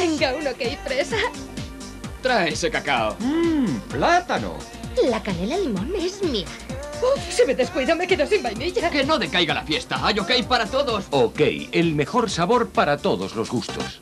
Venga, un ok fresa. Trae ese cacao. Plátano. La canela limón es mía. Uf, si me descuido me quedo sin vainilla. Que no decaiga la fiesta. Hay ok para todos. Ok, el mejor sabor para todos los gustos.